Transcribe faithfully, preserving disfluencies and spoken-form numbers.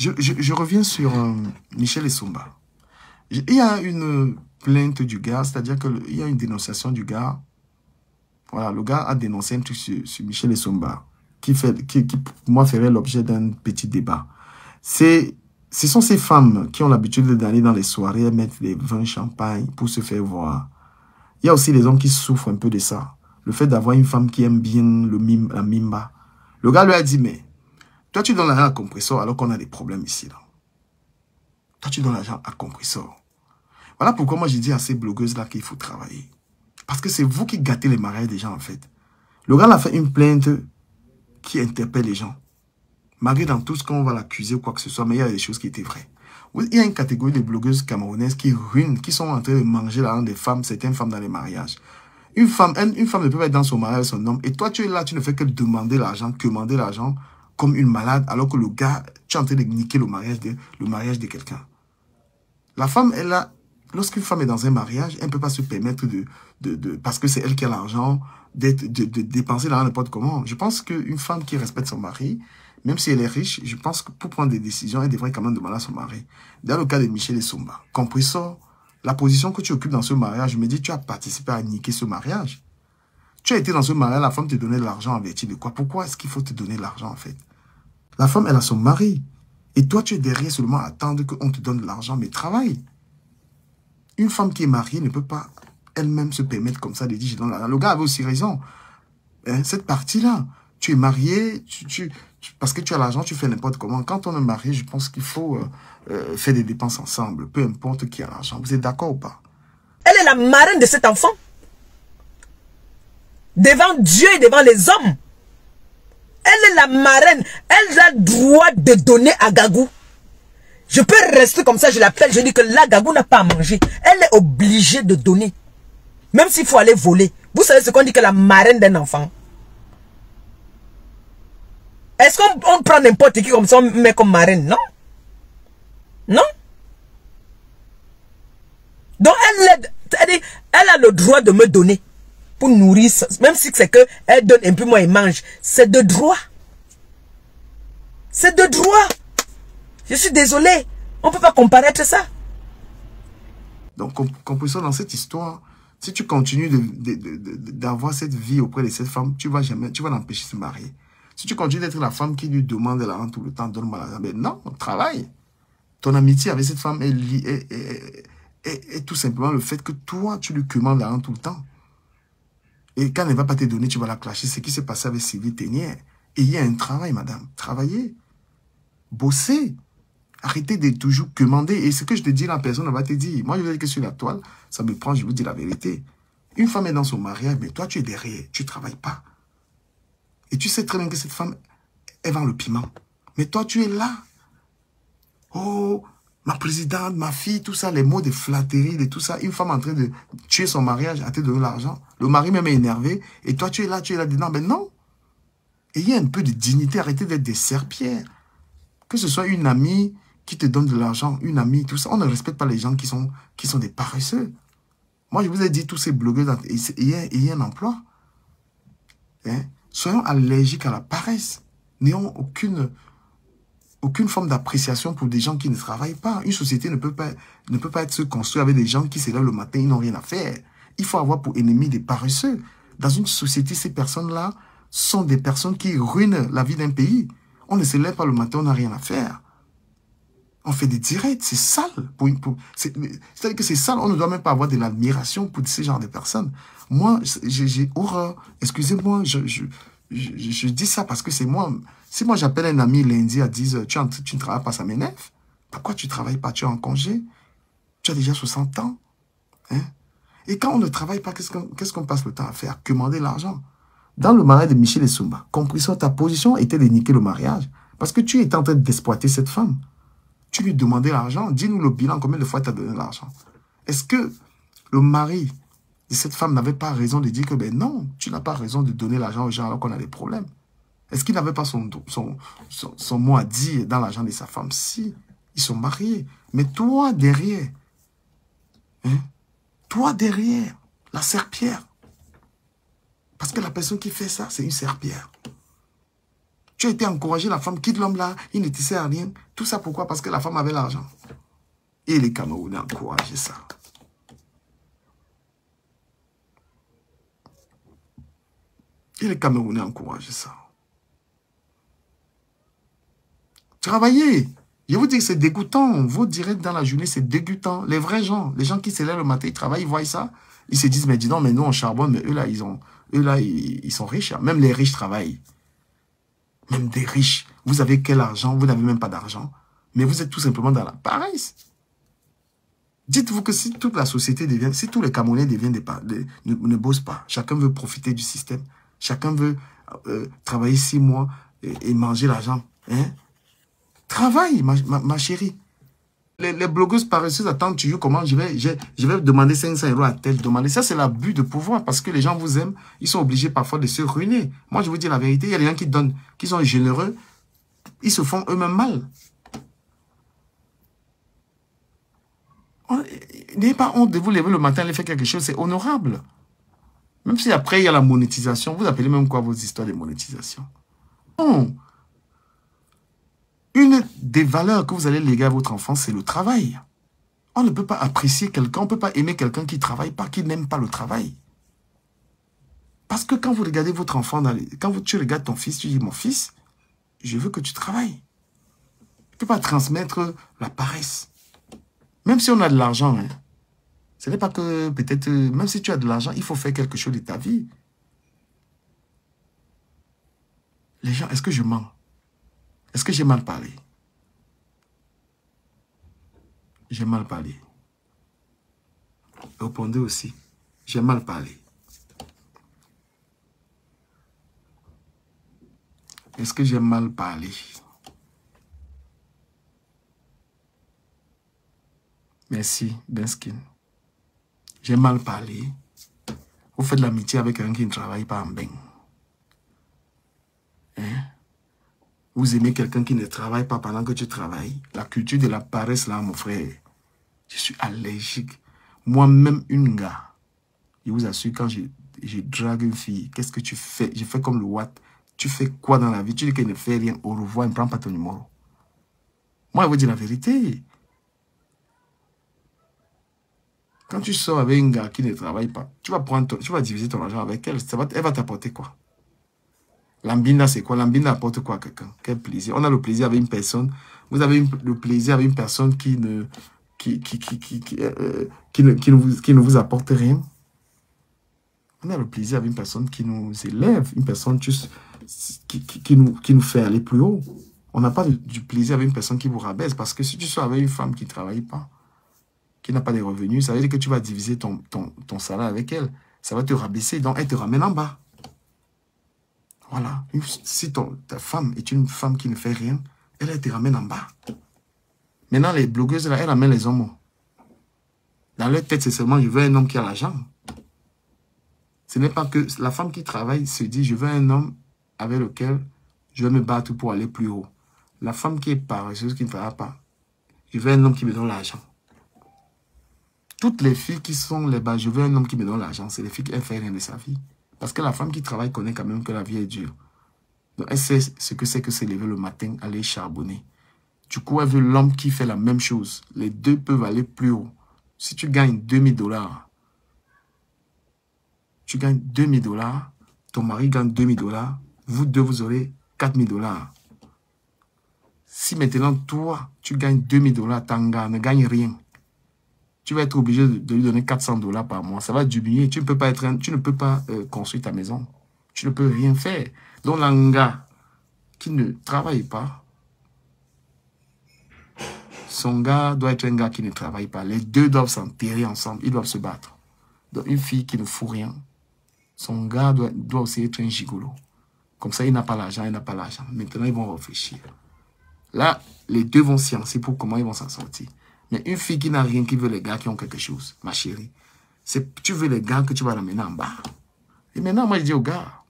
je, je, je reviens sur euh, Michel Essomba. Il y a une plainte du gars, c'est-à-dire qu'il y a une dénonciation du gars. Voilà, le gars a dénoncé un truc sur, sur Michel Essomba, qui, fait, qui, qui, pour moi, ferait l'objet d'un petit débat. Ce sont ces femmes qui ont l'habitude d'aller dans les soirées, mettre des vins champagne pour se faire voir. Il y a aussi les hommes qui souffrent un peu de ça. Le fait d'avoir une femme qui aime bien le mime, la mimba. Le gars lui a dit, mais toi, tu donnes l'argent à compresseur alors qu'on a des problèmes ici. Là. Toi, tu donnes l'argent à compresseur. Voilà pourquoi moi, j'ai dit à ces blogueuses-là qu'il faut travailler. Parce que c'est vous qui gâtez les mariages des gens, en fait. Le gars a fait une plainte qui interpelle les gens. Malgré dans tout ce qu'on va l'accuser ou quoi que ce soit, mais il y a des choses qui étaient vraies. Il y a une catégorie de blogueuses camerounaises qui ruinent, qui sont en train de manger l'argent des femmes, certaines femmes dans les mariages. Une femme, une femme ne peut pas être dans son mariage, son homme, et toi tu es là, tu ne fais que demander l'argent, commander l'argent comme une malade, alors que le gars, tu es en train de niquer le mariage de, le mariage de quelqu'un. La femme, elle a, lorsqu'une femme est dans un mariage, elle ne peut pas se permettre de, de, de parce que c'est elle qui a l'argent, de, de, de dépenser l'argent n'importe comment. Je pense qu'une femme qui respecte son mari, même si elle est riche, je pense que pour prendre des décisions, elle devrait quand même demander à son mari. Dans le cas de Michel Essomba, compris ça, la position que tu occupes dans ce mariage, je me dis, tu as participé à niquer ce mariage. Tu as été dans ce mariage, la femme te donnait de l'argent en vertu de quoi? Pourquoi est-ce qu'il faut te donner de l'argent en fait? La femme, elle a son mari. Et toi, tu es derrière seulement à attendre qu'on te donne de l'argent, mais travaille. Une femme qui est mariée ne peut pas elle-même se permettre comme ça de dire, je donne l'argent. Le gars avait aussi raison. Hein, cette partie-là, tu es marié, tu, tu, tu, parce que tu as l'argent, tu fais n'importe comment. Quand on est marié, je pense qu'il faut euh, euh, faire des dépenses ensemble, peu importe qui a l'argent. Vous êtes d'accord ou pas? Elle est la marraine de cet enfant. Devant Dieu et devant les hommes. Elle est la marraine. Elle a le droit de donner à Gagou. Je peux rester comme ça, je l'appelle, je dis que là, Gagou n'a pas à manger. Elle est obligée de donner. Même s'il faut aller voler. Vous savez ce qu'on dit que la marraine d'un enfant? Est-ce qu'on prend n'importe qui comme ça, on met comme marraine? Non. Non. Donc elle, elle, elle a le droit de me donner. Pour nourrir, même si c'est que elle donne un peu, moi, elle mange. C'est de droit. C'est de droit. Je suis désolé. On ne peut pas comparaître ça. Donc, comprenez dans cette histoire, si tu continues d'avoir cette vie auprès de cette femme, tu vas jamais, tu vas l'empêcher de se marier. Si tu continues d'être la femme qui lui demande l'argent tout le temps, donne-moi l'argent, ben non, travaille. Ton amitié avec cette femme est, est, est, est, est tout simplement le fait que toi, tu lui commandes l'argent tout le temps. Et quand elle ne va pas te donner, tu vas la clasher. C'est ce qui s'est passé avec Sylvie Ténière. Et il y a un travail, madame. Travaillez. Bossez. Arrêtez de toujours commander. Et ce que je te dis, la personne va te dire. Moi, je veux dire que sur la toile, ça me prend, je vous dis la vérité. Une femme est dans son mariage, mais toi, tu es derrière. Tu ne travailles pas. Et tu sais très bien que cette femme, elle vend le piment. Mais toi, tu es là. Oh, ma présidente, ma fille, tout ça, les mots de flatterie, de tout ça. Une femme en train de tuer son mariage, à te donner l'argent. Le mari même est énervé. Et toi, tu es là, tu es là dedans. Mais non. Ayez un peu de dignité. Arrêtez d'être des serpillères. Que ce soit une amie qui te donne de l'argent, une amie, tout ça. On ne respecte pas les gens qui sont, qui sont des paresseux. Moi, je vous ai dit, tous ces blogueurs, ayez, ayez un emploi. Hein? Soyons allergiques à la paresse. N'ayons aucune... aucune forme d'appréciation pour des gens qui ne travaillent pas. Une société ne peut pas, ne peut pas être construite avec des gens qui se lèvent le matin, ils n'ont rien à faire. Il faut avoir pour ennemis des paresseux. Dans une société, ces personnes-là sont des personnes qui ruinent la vie d'un pays. On ne se lève pas le matin, on n'a rien à faire. On fait des directs, c'est sale. Pour, pour, C'est-à-dire que c'est sale, on ne doit même pas avoir de l'admiration pour ce genre de personnes. Moi, j'ai horreur. Excusez-moi, je, je, je, je dis ça parce que c'est moi... Si moi j'appelle un ami lundi à dix heures, tu, tu ne travailles pas, ça m'énerve. Pourquoi tu ne travailles pas? Tu es en congé? Tu as déjà soixante ans. Hein? Et quand on ne travaille pas, qu'est-ce qu'on qu'est-ce qu'on passe le temps à faire? Commander l'argent. Dans le mariage de Michel Essomba, compris ça, ta position était de niquer le mariage. Parce que tu étais en train d'exploiter cette femme. Tu lui demandais l'argent. Dis-nous le bilan, combien de fois tu as donné l'argent? Est-ce que le mari de cette femme n'avait pas raison de dire que, ben non, tu n'as pas raison de donner l'argent aux gens alors qu'on a des problèmes? Est-ce qu'il n'avait pas son, son, son, son mot à dire dans l'argent de sa femme? Si, ils sont mariés. Mais toi derrière, hein, toi derrière, la serpillère. Parce que la personne qui fait ça, c'est une serpillère. Tu as été encouragé, la femme quitte l'homme là, il ne te sert à rien. Tout ça pourquoi? Parce que la femme avait l'argent. Et les Camerounais encouragent ça. Et les Camerounais encouragent ça. Travaillez. Je vous dis que c'est dégoûtant. Vos directs dans la journée, c'est dégoûtant. Les vrais gens, les gens qui se lèvent le matin, ils travaillent, ils voient ça. Ils se disent, mais dis donc, mais nous, on charbonne, mais eux là, ils, ont, eux, là, ils, ils sont riches. Hein. Même les riches travaillent. Même des riches. Vous avez quel argent? Vous n'avez même pas d'argent. Mais vous êtes tout simplement dans la paresse. Dites-vous que si toute la société devient, si tous les Camerounais deviennent des, des, ne, ne bossent pas, chacun veut profiter du système, chacun veut euh, travailler six mois et, et manger l'argent. Hein? Travaille, ma, ma, ma chérie. Les, les blogueuses paresseuses attendent toujours comment je vais, je, je vais demander cinq cents euros à tel demander. Ça, c'est l'abus de pouvoir parce que les gens vous aiment. Ils sont obligés parfois de se ruiner. Moi, je vous dis la vérité. Il y a des gens qui donnent, qui sont généreux. Ils se font eux-mêmes mal. N'ayez pas honte de vous lever le matin et aller faire quelque chose. C'est honorable. Même si après, il y a la monétisation. Vous appelez même quoi vos histoires de monétisation? Non. Une des valeurs que vous allez léguer à votre enfant, c'est le travail. On ne peut pas apprécier quelqu'un, on ne peut pas aimer quelqu'un qui ne travaille pas, qui n'aime pas le travail. Parce que quand vous regardez votre enfant, dans les, quand vous, tu regardes ton fils, tu dis, mon fils, je veux que tu travailles. Tu ne peux pas transmettre la paresse. Même si on a de l'argent, hein, ce n'est pas que peut-être, même si tu as de l'argent, il faut faire quelque chose de ta vie. Les gens, est-ce que je mens? Est-ce que j'ai mal parlé? J'ai mal parlé. Répondez aussi. J'ai mal parlé. Est-ce que j'ai mal parlé? Merci, Benskin. J'ai mal parlé. Vous faites de l'amitié avec un qui ne travaille pas en bain. Hein? Vous aimez quelqu'un qui ne travaille pas pendant que tu travailles. La culture de la paresse, là, mon frère, je suis allergique. Moi-même, une gars, je vous assure, quand je, je drague une fille, qu'est-ce que tu fais? Je fais comme le Watt. Tu fais quoi dans la vie? Tu dis qu'elle ne fait rien. Au revoir, ne prends pas ton numéro. Moi, je vous dis la vérité. Quand tu sors avec un gars qui ne travaille pas, tu vas, prendre ton, tu vas diviser ton argent avec elle. Ça va, elle va t'apporter quoi? L'ambina, c'est quoi? L'ambina apporte quoi à quelqu'un? Quel plaisir. On a le plaisir avec une personne. Vous avez une, le plaisir avec une personne qui ne, qui, qui, qui, qui, qui, euh, qui, ne, qui, ne vous, qui ne vous apporte rien. On a le plaisir avec une personne qui nous élève, une personne juste, qui, qui, qui, nous, qui nous fait aller plus haut. On n'a pas de, du plaisir avec une personne qui vous rabaisse. Parce que si tu sors avec une femme qui ne travaille pas, qui n'a pas de revenus, ça veut dire que tu vas diviser ton, ton, ton salaire avec elle. Ça va te rabaisser, donc elle te ramène en bas. Voilà. Si ton, ta femme est une femme qui ne fait rien, elle, elle te ramène en bas. Maintenant, les blogueuses, là, elles ramènent les hommes. Dans leur tête, c'est seulement, je veux un homme qui a l'argent. Ce n'est pas que la femme qui travaille se dit, je veux un homme avec lequel je vais me battre pour aller plus haut. La femme qui est paresseuse, qui ne travaille pas, je veux un homme qui me donne l'argent. Toutes les filles qui sont les bas, je veux un homme qui me donne l'argent, c'est les filles qui ne font rien de sa vie. Parce que la femme qui travaille connaît quand même que la vie est dure. Donc elle sait ce que c'est que se lever le matin, aller charbonner. Du coup, elle veut l'homme qui fait la même chose. Les deux peuvent aller plus haut. Si tu gagnes deux mille dollars, tu gagnes deux mille dollars, ton mari gagne deux mille dollars, vous deux, vous aurez quatre mille dollars. Si maintenant, toi, tu gagnes deux mille dollars, Tanga ne gagne rien. Tu vas être obligé de lui donner quatre cents dollars par mois. Ça va diminuer. Tu ne peux pas, être, tu ne peux pas euh, construire ta maison. Tu ne peux rien faire. Donc, un gars qui ne travaille pas, son gars doit être un gars qui ne travaille pas. Les deux doivent s'enterrer ensemble. Ils doivent se battre. Donc, une fille qui ne fout rien, son gars doit, doit aussi être un gigolo. Comme ça, il n'a pas l'argent, il n'a pas l'argent. Maintenant, ils vont réfléchir. Là, les deux vont sciencer pour comment ils vont s'en sortir. Mais une fille qui n'a rien, qui veut les gars qui ont quelque chose, ma chérie, tu veux les gars que tu vas ramener en bas. Et maintenant, moi, je dis aux gars,